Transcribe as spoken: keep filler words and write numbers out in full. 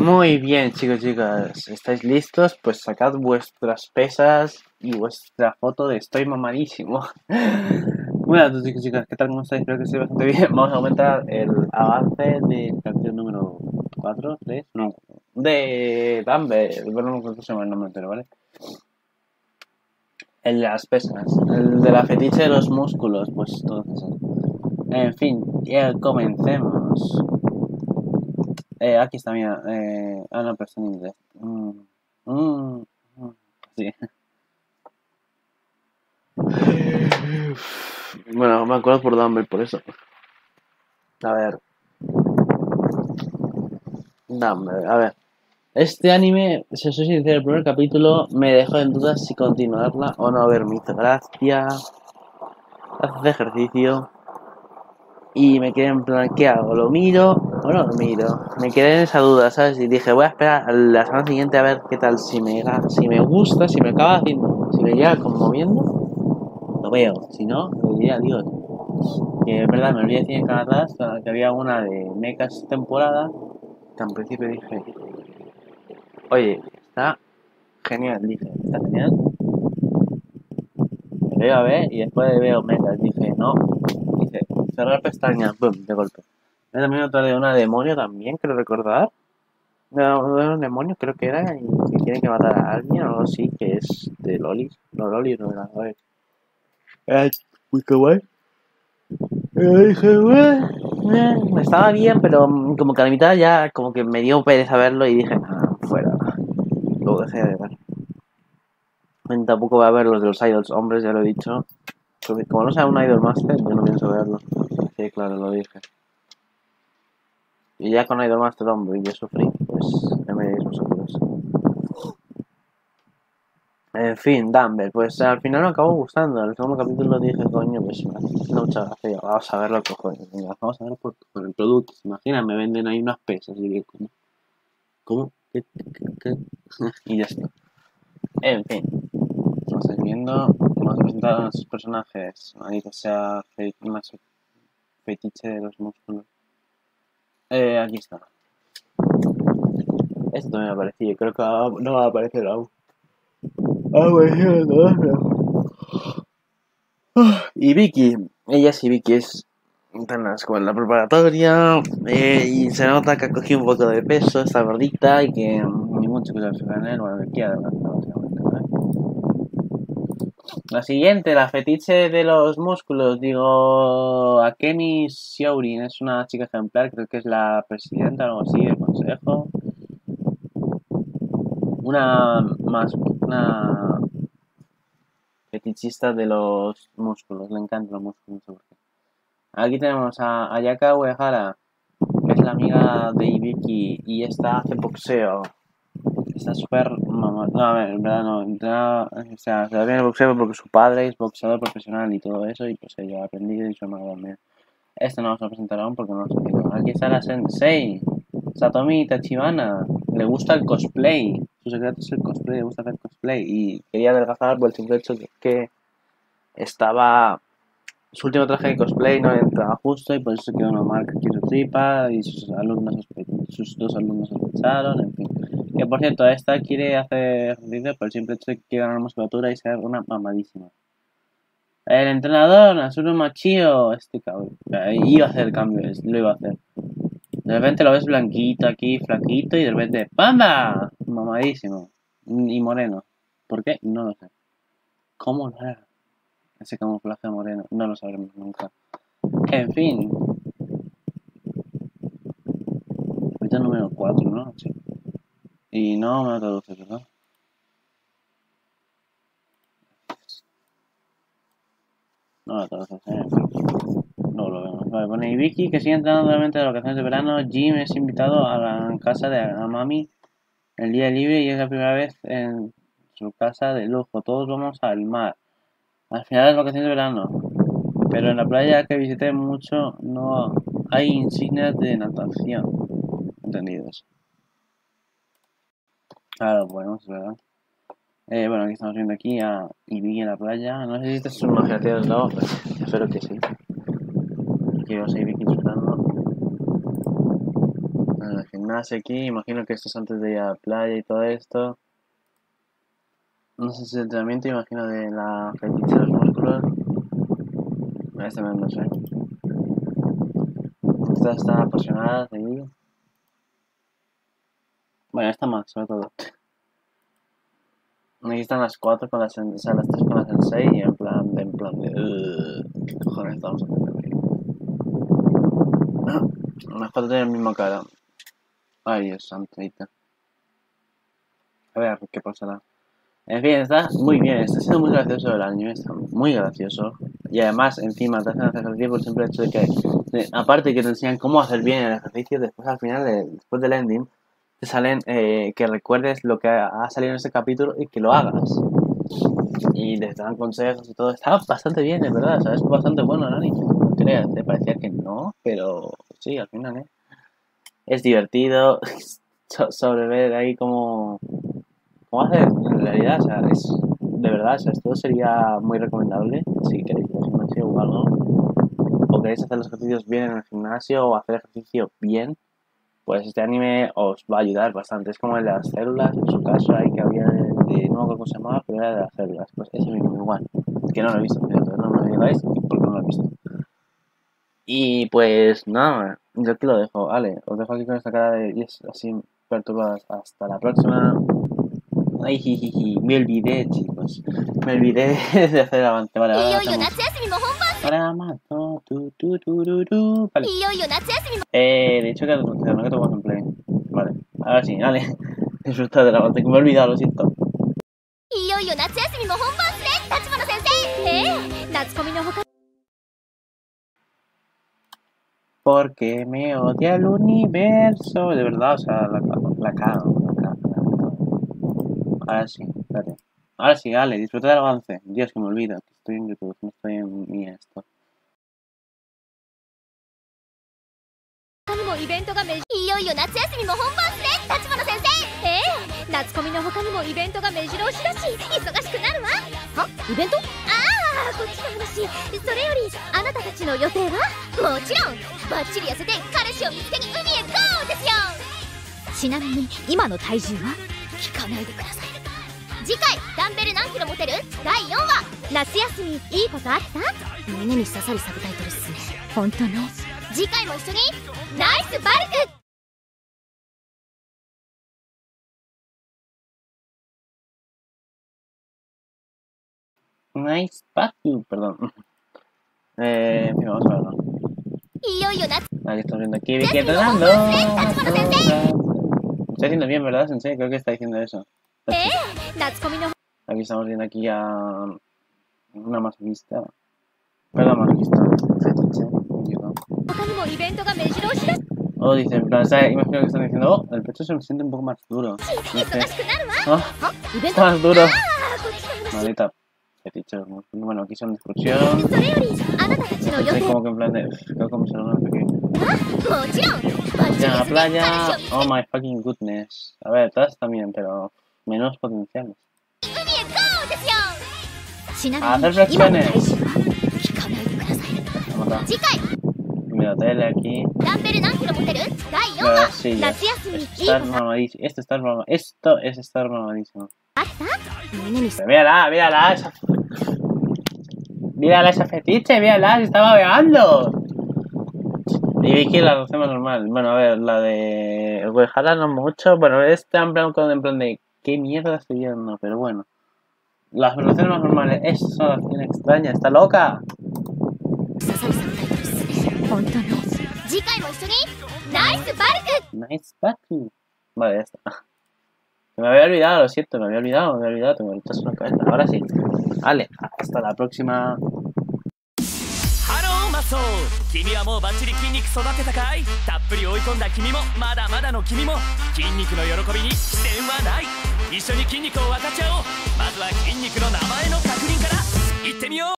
Muy bien, chicos, chicas, ¿estáis listos? Pues sacad vuestras pesas y vuestra foto de estoy mamadísimo. Bueno, chicos, chicas, ¿qué tal? ¿Cómo estáis? Espero que estéis bastante bien. Vamos a aumentar el avance del capítulo número cuatro, tres, no, de Dumbbell. Bueno, no creo que se llama el nombre entero, ¿vale? El de las pesas, el de la fetiche de los músculos, pues todo eso. En fin, ya comencemos. Eh, aquí está, mira. Eh, ah, no, pero está en inglés. Mm, mm, mm, sí. Bueno, me acuerdo por Dumble, por eso. A ver. Dumble, a ver. Este anime, si soy sincero, el primer capítulo me dejó en dudas si continuarla o no. A ver, me hizo gracia. Hace ejercicio. Y me quedé en plan, ¿qué hago? ¿Lo miro o no lo miro? Me quedé en esa duda, ¿sabes? Y dije, voy a esperar a la semana siguiente a ver qué tal, si me, si me gusta, si me acaba haciendo, si me llega conmoviendo, lo veo. Si no, le diría adiós. Que es verdad, me olvidé decir en Canadá que había una de mechas temporada, que al principio dije, oye, está genial, dije, está genial. Me veo a ver y después veo mechas, dije, no, dice, cerrar pestañas, boom, de golpe. Me también otra de una demonio también, creo recordar. No, de un demonio creo que era y que tiene que matar a alguien o algo así, que es de lolis. No, lolis no era, a ver. Ay, muy kawaii. Y dije, bueno, eh, estaba bien, pero mm, como que a la mitad ya como que me dio pereza verlo y dije, ah, fuera. Lo dejé de ver. Y tampoco voy a ver los de los idols hombres, ya lo he dicho. Como no sea un idol master, yo no pienso verlo. Sí, claro, lo dije. Y ya con idol master hombre y yo sufrí, pues ya me diréis vosotros. En fin, Dumbbell, pues al final me acabó gustando. En el segundo capítulo dije, coño, pues me hace mucha gracia. Vamos a verlo, cojones. Venga, vamos a ver por, por el producto. ¿Se imaginan? Me venden ahí unas pesas y digo, ¿cómo? ¿Cómo? ¿Qué? ¿Qué? ¿Qué? Y ya está. En fin, como estáis viendo, hemos presentado a nuestros personajes. Nadie que sea fe más fetiche de los músculos. Eh, aquí está. Esto también me ha parecido. Creo que no va a aparecer aún. Ah, bueno, y Vicky, ella sí, Vicky es en la escuela preparatoria eh, y se nota que ha cogido un poco de peso, está gordita y que ni mucho que se en él, bueno, que quiera adelantar básicamente, ¿vale? La siguiente, la fetiche de los músculos, digo, Akemi Shiourin, es una chica ejemplar, creo que es la presidenta o algo así del consejo. Una más, una fetichista de los músculos, le encantan los músculos, no sé por qué. Aquí tenemos a Ayaka Uehara, que es la amiga de Ibiki y esta hace boxeo. Está súper mamá. No, a ver, en verdad no. no o sea, se da bien el boxeo porque su padre es boxeador profesional y todo eso, y pues ella ha aprendido y su hermano también. Este no vamos a presentar aún porque no lo sé. Aquí está la Sensei, Satomi Tachibana. Le gusta el cosplay. Su secreto es el cosplay, le gusta hacer cosplay. Y quería adelgazar por el simple hecho de que estaba. Su último traje de cosplay no le entraba justo y por eso quedó una marca aquí en su tripa y sus alumnos sus dos alumnos sospecharon, en fin. Que por cierto, esta quiere hacer ejercicio por el simple hecho de que quiere ganar musculatura y ser una mamadísima. El entrenador, Nasuru Machio, este cabrón, iba a hacer el cambio, lo iba a hacer. De repente lo ves blanquito aquí, flaquito y de repente ¡pamba! Mamadísimo. Y moreno. ¿Por qué? No lo sé. ¿Cómo lo era? Ese camuflaje moreno, no lo sabremos nunca. En fin. Ahorita número cuatro, ¿no? Sí. Y no me lo traduce, ¿verdad? No lo traduce, en fin. No lo vemos. Vale, pone Ibiki que sigue entrenando durante las vacaciones de verano. Jim es invitado a la casa de Amami el día libre y es la primera vez en su casa de lujo. Todos vamos al mar. Al final de las vacaciones de verano. Pero en la playa que visité mucho no hay insignias de natación. Entendidos. Claro, podemos, ¿verdad? Eh, bueno, aquí estamos viendo aquí a Ibiki en la playa. No sé si este es un imaginación o no, pues espero que sí. Aquí vamos a Ibiki disfrutando. En el gimnasio aquí, imagino que esto es antes de ir a la playa y todo esto. No sé si es el entrenamiento, imagino de la fetiche de los músculos. Este no, no sé. Estas están apasionadas ahí. Bueno, esta más, sobre todo. Aquí están las cuatro con la sen- o sea, las tres con la sensei y en plan de, en plan de, "Ugh, ¿qué cojones estamos haciendo aquí?". Las cuatro tienen la misma cara. Ay, Dios santo, ahorita. A ver, ¿qué pasará? En fin, está muy bien, está siendo muy gracioso el anime, está muy gracioso. Y además, encima, te hacen hacer ejercicio por el simple hecho de que, de- aparte de que te enseñan cómo hacer bien el ejercicio, después al final, de- después del ending, te salen eh, que recuerdes lo que ha, ha salido en ese capítulo y que lo hagas. Y te dan consejos y todo. Está bastante bien, es verdad, o sea, es bastante bueno el anime. No creas, te parecía que no, pero sí, al final, ¿eh? Es divertido so- sobre ver ahí cómo, cómo hacer en realidad, o sea, es de verdad, o sea, esto sería muy recomendable si queréis ir al gimnasio o algo, o queréis hacer los ejercicios bien en el gimnasio o hacer ejercicio bien, pues este anime os va a ayudar bastante. Es como el de las células, en su caso, ahí que había de, de no me acuerdo cómo se llamaba, pero era de las células, pues ese mismo igual, que no lo he visto, entonces no me digáis porque no lo he visto. Y pues nada, yo aquí lo dejo, vale, os dejo aquí con esta cara de yes, así perturbadas. Hasta la próxima. Ay, jijiji, me olvidé, chicos. Me olvidé de hacer el avance. Vale, ahora hacemos. Para mato, tu, tu, tu, tu, tu. Vale. Eh, de hecho que no que tengo en play. Vale, ahora sí, vale. Disfrutar del avance, que me he olvidado, lo siento. いよいよ夏休みも本番っすね、立花先生。ええ、夏コミのほか Porque me odia el universo. De verdad, o sea, la, la cago. La cago, la cago. Ahora sí, espérate. Ahora sí, dale, disfruta del avance. Dios, que me olvida. Que estoy en YouTube, no estoy en mi esto. にもイベントがめいよいよ夏休みも本番っすね、立花先生。ええ、夏コミの他にもイベントが目白押しだし忙しくなるわ。は、イベント？ああ、こっちの話。それよりあなたたちの予定は？もちろんバッチリ痩せて彼氏を見つけに海へゴーですよ。ちなみに今の体重は？聞かないでください。次回ダンベル何キロ持てる？だいよんわ。夏休みいいことあった？胸に刺さるサブタイトルっすね。本当ね。次回も一緒にナイスバルク。 Nice Pacu, perdón. Eh, en fin, vamos a verlo. Aquí estamos viendo aquí Vicky entrenando. Estoy haciendo bien, ¿verdad, Sensei? Creo que está diciendo eso. Aquí estamos viendo aquí a una masoquista. Perdón, masoquista. Fetiche. Oh, dice, en plan, ¿sabes? Imagino que están diciendo, oh, el pecho se me siente un poco más duro. Dice, oh, está más duro. Maldita fetiche. Bueno, aquí son discusión. Estoy como que en plan de, creo como se lo no sé qué. Ya, la playa. Oh my fucking goodness. A ver, todas también, pero menos potenciales. A hacer flexiones. Vamos a mira, tele aquí. Las sillas. Estar mamadísimo. Esto está mamadísimo. Esto es estar mamadísimo. Pero mírala, mírala. Esa... Mírala esa fetiche, mírala, se estaba babeando. Y Vicky la hacemos normal. Bueno, a ver, la de el Uehara no mucho. Bueno, está en plan con en plan de qué mierda estoy viendo, pero bueno. Las relaciones más normales, esas son las bien extrañas, está loca. Nice Baku. Vale, ya está. Me había olvidado, lo siento, me había olvidado, me había olvidado, tengo el tazo en la cabeza. Ahora sí. Vale, hasta la próxima. マソー、君はもうバッチリ筋肉育てたかい？たっぷり追い込んだ君もまだまだの君も筋肉の喜びに視点はない。一緒に筋肉を分かち合おう。まずは筋肉の名前の確認からいってみよう。